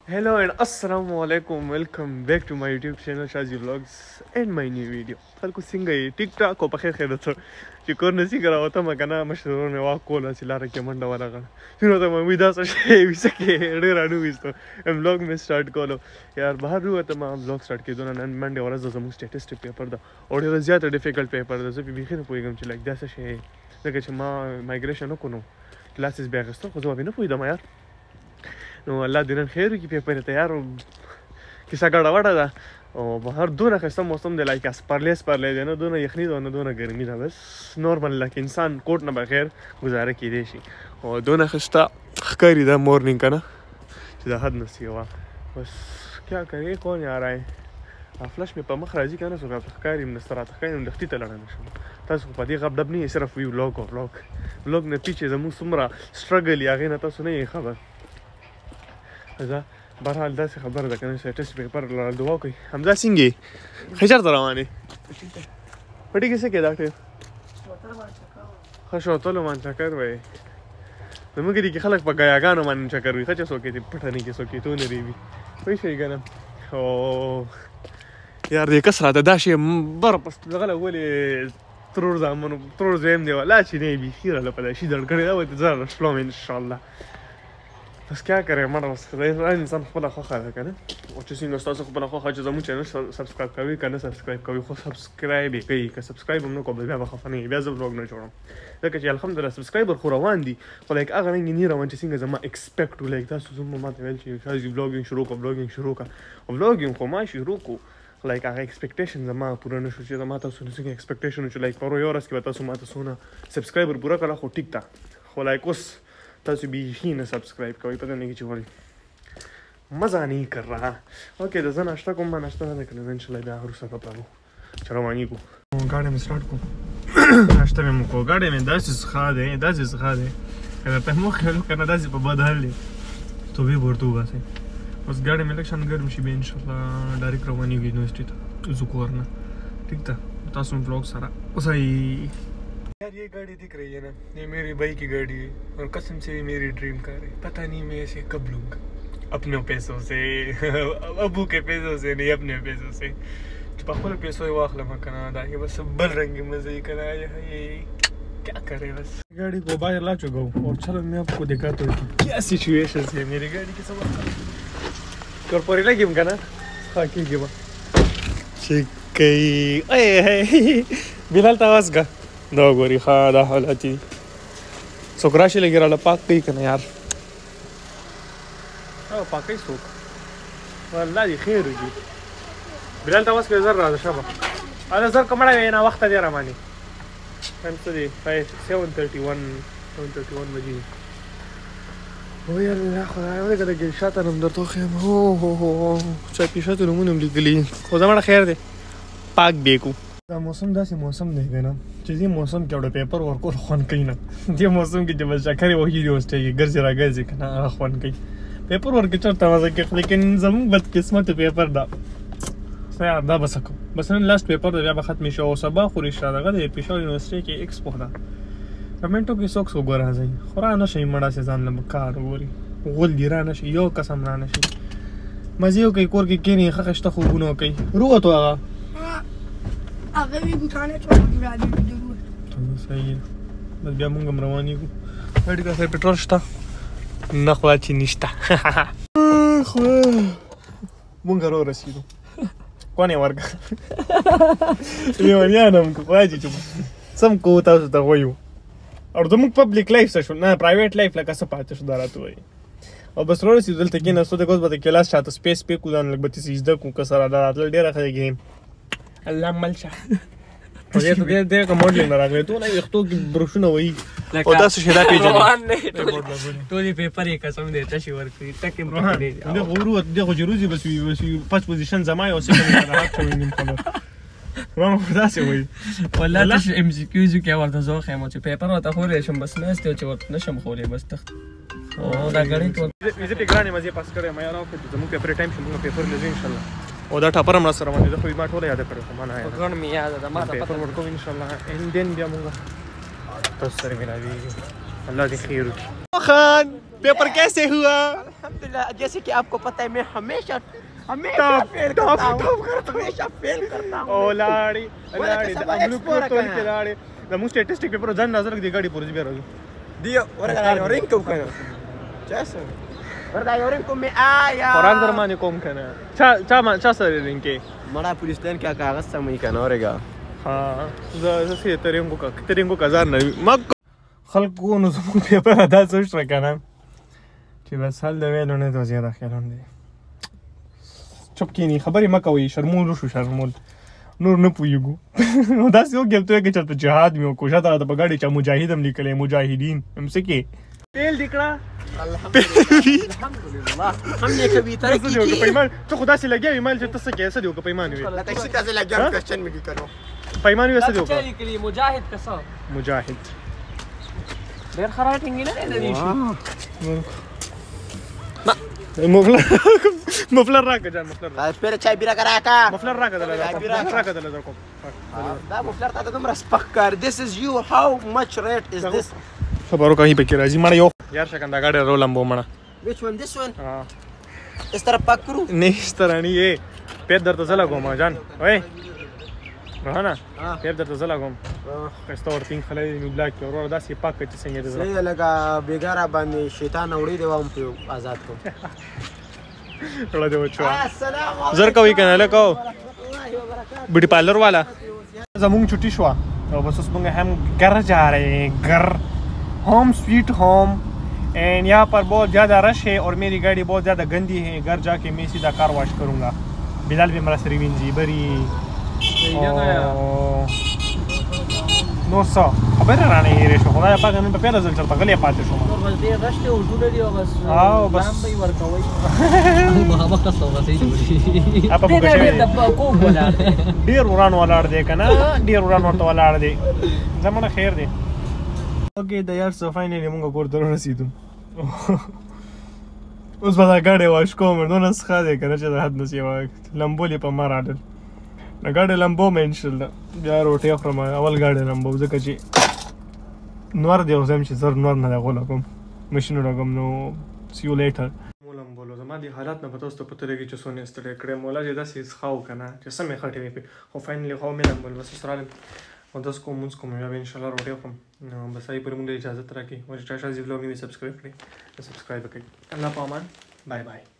Hello and assalamu alaikum. Welcome back to my YouTube channel Shazi Vlogs and my new video. خلکو څنګه یې ټیک ټاک او په خیر خیر ته چې کور نه څنګه راوته ما کنه مشرور مې واک کوله چې لاره کې منډه ورغله نو ته مې دا څه شی وسه کې ډېر اډو وستو vlog مې سٹارټ کولو یار بهر وته ما vlog سٹارټ کېدو نه نن منډه ورځ زموږ سټیټسټیک پیپر دا او ډېر زیات ډیفیکلټ پیپر دا زه په بيخي نه پوهیږم چې لایک دا څه شی لکه چې ما مایګریشن وکړو کلاسز بیا غوښتو خو زه نه پوهیدم یار نو الله دې نن خیر وکړي پیپر ته یار کیسه ګډه وډه ده او بهر دونه ښایسته موسم دی لایک سپرلی دی نه دونه یخني ده نه دونه ګرمي ده بس نورمل لکه انسان کوټ نه بغیر ګزاره کیدی شي او دونه ښایسته ښکاري ده مورنینګ که نه چې د حد نه سیوا بس کیا کوې کون یار آئے فلش مې په مخ راځي که نه څوک راته ښکاري نسته راته ښکاري نو دښتي ته لاړه نه شم تاسو خو په دې غب ډب نه یې صرف وي ولاګ نه پیچې زموږ څومره سټرګل یې هغې نه تاسو نه یې خبر زه بهرحال داسې خبره ده که نه سټیټسټیک پیپر لره دعا کوئ حمزه څنګه یې ښه چېرته روان یې پټي کې څه کوې ډاکټر ښه شوتلو باندې چکر وایي زموږ دې کې خلک په ګیاګانو باندې چکر وي ښه چې څوک یې پټنې کې څوک یې تو نه دی وي پوه شوې که نه او یار دې کس راته دا شی بر پس دغله ولې ترور زویم دی ولا چې نه یې بیخي راله په دا شي ځړ کړی دا به زه راشلوم انشاءالله بس کیا کرے مړه بس انسان خپله خوښه ده که نه او چې څنګه ستاسو خپله خوښه چې زموږ چینل سبسکرایب کوي که نه سبسکرایب کوي خو سبسکرایب یې کوي که سبسکرایب هم نه کوم بیا به خفه نه بیا زه vlog نه جوړم ځکه چې الحمدلله سبسکرایبر خو روان دي خو لایک هغه رنګې نه روان چې څنګه زما ایکسپیکټ و لایک تاسو زما ماته ویل چې شازي vlogging شروع کړه vlogging خو ما شروع کړو لایک هغه ایکسپیکټیشن زما پوره نه شو چې زما تاسو نه څنګه ایکسپیکټیشن چې لایک پرو یو ورځ کې به تاسو ماته څونه سبسکرایبر پوره کړه خو ټیک ده خو لایک اوس تاسو بیخي نه سبسکرایب کوئ پته نه چې ولې مزه نہیں کر رہا اوکې د زه ناشته کوم ما ناشته نه ده کړې زه انشاءالله بیا وروسته به پرو چې روانېږو ګاډی مې سټارټ کړو ناشته مې وکړو ګاډی مې داسې څښا دی که درته مو خیال وکړه نه داسې په بد حال دی توبې به ورته وباسئ بس ګاډی مې لږ شان ګرم شي بیا انشاءالله ډایرکټ روانېږو یونیورسټي ته ځو کور نه ټیک ده تاسو هم vlog سره اوسئ यार ये गाड़ी दिख रही है ना ये मेरी भाई की गाड़ी है और कसम से ये मेरी ड्रीम कार है पता नहीं मैं इसे कब लूँगा अपने पैसों से अबू के पैसों से नहीं अपने पैसों से तो पापा पैसों ही वाख लमा करना था ये बस बल रंगे मजे ही करा ये क्या करे बस गाड़ी को बाहर ला चुका हूँ और चलो मैं आपको दिखाता हूँ क्या सिचुएशन है मेरी गाड़ी के सब कॉर्पोरेट लगी हम करना हाँ की बिलाल तावाज का دا ګوري ښه دا حالات دي څوک راشي لږ راله پاک کوي که نه یار پاکوي څوک والله دې خیر وکړي بلال ته اوس کې زر راځه شبه دا زر که مړی وی ناوخته دی راباندې ټایم څه دی 7:31 بجې وای الله خدایه ولې که د ګلشاته نوم درته وښیم چا پیشاته نومونه هم لیکلي خو زه مړه خیر دی پاک بیکو دا موسم داسې موسم دی که نه چې دې موسم کې एउटा پیپر ورکول خوند کوي نه دې موسم کې چې بس چکرې وهي یونیورسټۍ کې ګرځې راګرځې که نه هغه خوند کوي پیپر ورکې چېرته مزه کوي لیکن زموږ بدقسمته پیپر ده یار دا به څه کوو بس نن لاست پیپر دی بیا به ختمې شو او سبا خو رښتیا دغه د پېښور یونیورسټۍ کې ایکسپو ده کمنټو کې څوک څوک راځئ خو را نه شئ مړه سې ځان له کار وګوري غول دي را نه شي یو قسم را نه شي مزې وکړئ کور کې کښېنئ ښه ښایسته خوبونه وکړئ روغتو هغه هغه وی ګوتانه چوکې راځي صحیح ده بس بیا مونږ هم روانېږو ګاډي که سره پټرول شته نه خوا چې نشته مونږ رارسېدو کونې ورکړه لیونیان هم که خدای چې سم کوو تاسو ته وایو او زموږ پبلیک لایف څه شو نه پرایویټ لایف لکه څه پاتې شو دا راته وایي او بس رارسېدو دلته کېناستو دغه اوس به د کلاس شاته سپیس پیکو ځان لږ به تاسې زده کړو که سره دا راتلل ډېره ښه ګیم الله ملشه ډېر که موډلینګ نه راغلی ټول ویښتو کې بروشونه وهي او داسې شی دا پېژني ټولې پیپر یې قسم دی تشې ورکړي ټکې دغه ورو دغه چې روزي بس وي فرست پوزیشن زما یې او سیکنډ یې راحت شوی نیم خبر ما داسې وایي والله تش ایم سی کیوز کې ورته زه وښیم چې پیپر ورته خولی شم بس ناست یو چې ورته نشم خولی بس تخت دا ګړۍ زه پې ګرانې مزې پاس کړی یم یاره وکړو زموږ پیپر ټایم شو موږ پیپر لرو انشاءالله او دا ټاپر هم راسره باندې زه خو ما ټوله یاده کړې خو ما نه ګڼ مې یاده ده ما ته پیپر ورکوو انشاءالله اینډین بیا موږ تاسو سره ملاوېږو الله دې خیر وکړي خان पेपर कैसे हुआ? अल्हम्दुलिल्लाह, जैसे कि आपको पता है मैं हमेशा Top, फेल top, करता हूँ, top हमेशा फेल करता हूँ. Oh, Lari, Lari, kasama I'm explorer looking ka to na. Lari. Da mu statistic paper zan nazar di gadi por zibero. Dio, ora ka rin ko kana. Jason. Ora rin ko me aya. Orang darmani kom kana. Cha sare rinke. Mara police station क्या कागज समय का नौरेगा. हाँ, जैसे तेरेंगो का ज़ार नहीं मग खल्को नज़म पेपर अदा सोच रखा ना कि बस हाल दवे लोने तो ज़्यादा ख्याल होंगे चुप की नहीं खबर ही मकावी शर्मूल रुशु शर्मूल नूर न पुयुगु उदास यो गेल तो एक चलते जहाद में को जाता था बगाड़ी चा मुजाहिद हम निकले मुजाहिदीन हमसे के तेल दिखड़ा अल्हम्दुलिल्लाह हमने कभी तरक्की की. पैमान तो खुदा से लग गया ईमेल जो तस्से कैसे दियो का पैमान हुए लगा इसी तरह से लग गया क्वेश्चन में की करो. पैमान वैसे दियो का चली के लिए मुजाहिद कसा मुजाहिद देर खराट इंगिना ने दीश مفلر راكا جان مفلر espera chai bira karaka. مفلر راكا دلا كوم Da muflar ta dum respect. This is you. How much rate is this? خبرو कहीं पे किराजी मारा यो यार शकंदा गाड़ी रो लंबो मना Which one? This one? हां इस तरह पक करूं. नहीं इस तरह नहीं ये पेट दर्द चला गोमा जान ओए रहना पेट दर्द चला गोम कस्तो और तीन खले में ब्लैक के और दास ये पाक के संगे दे सही लगा बेगारा बांधी शैतान उड़ी देवा हम पे आजाद को. थोड़ा दे बच्चो अस्सलाम जर कभी कहना को ब्यूटी पार्लर वाला जमुंग छुट्टी शुआ और बस उसमें हम घर जा रहे हैं घर होम स्वीट होम एंड यहाँ पर बहुत ज़्यादा रश है और मेरी गाड़ी बहुत ज़्यादा गंदी है घर जाके मैं सीधा कार वॉश करूँगा बिलाल भी मेरा सरीविन जी बरी नोसा खबर रानी ये रेशो खुदा पाक हमें पे नजर चलता गले पाते शो बस दे रश्ते उठूने दियो बस आओ बस नाम भाई वर्कवई बाबा का सोगा सही जोड़ी आप दे दे डब्बा को बोला डीर उड़ान वाला दे कना डीर उड़ान वाला दे जमाना खैर दे ओके द यार सो फाइनली मुंगा कोर दरो रसीदू उस बदा गाड़ी वाश कोमर दो नस खादे करे چې حد نسی لمبو لې په مار اډل نه गाड़ी لمبو مې ان شاء الله بیا روټي خورم اول गाड़ी لمبو ځکه چې نور دی اوسم چې زر نور نه غول کوم ماشين راغم نو سی یو لیټر مولم بولو زما دي حالات نه پته است پته لګي چې سونه استړی کړه مولا چې داسې خاو کنه چې سمې خټې په خو فاینلی خو مې لمبل بس سره او داس کوم مونږ کوم بیا ان شاء الله روټي خورم نو بس ای پر مونږ اجازه ترکي او چې تاسو زی ولاګ نه سبسکرایب کړئ سبسکرایب کړئ الله پامان بای بای